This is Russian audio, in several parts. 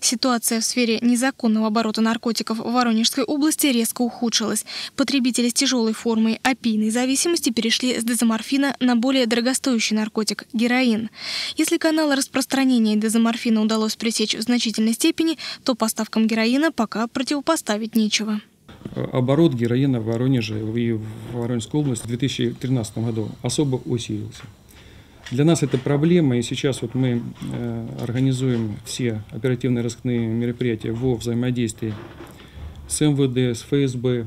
Ситуация в сфере незаконного оборота наркотиков в Воронежской области резко ухудшилась. Потребители с тяжелой формой опийной зависимости перешли с дезоморфина на более дорогостоящий наркотик – героин. Если каналы распространения дезоморфина удалось пресечь в значительной степени, то поставкам героина пока противопоставить нечего. Оборот героина в Воронеже и в Воронежской области в 2013 году особо усилился. Для нас это проблема, и сейчас вот мы организуем все оперативно-розыскные мероприятия во взаимодействии с МВД, с ФСБ,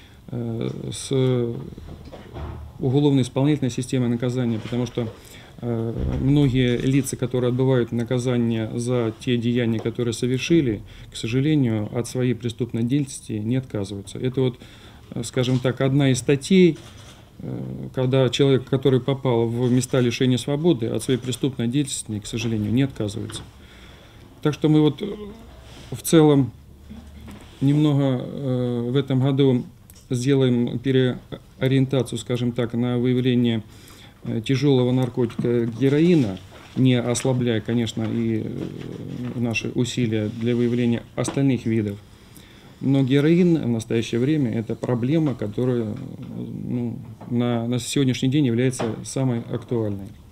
с уголовно-исполнительной системой наказания, потому что многие лица, которые отбывают наказание за те деяния, которые совершили, к сожалению, от своей преступной деятельности не отказываются. Это вот, скажем так, одна из статей, когда человек, который попал в места лишения свободы, от своей преступной деятельности, к сожалению, не отказывается. Так что мы вот в целом немного в этом году сделаем переориентацию, скажем так, на выявление тяжелого наркотика героина, не ослабляя, конечно, и наши усилия для выявления остальных видов. Но героин в настоящее время – это проблема, которая на сегодняшний день является самой актуальной.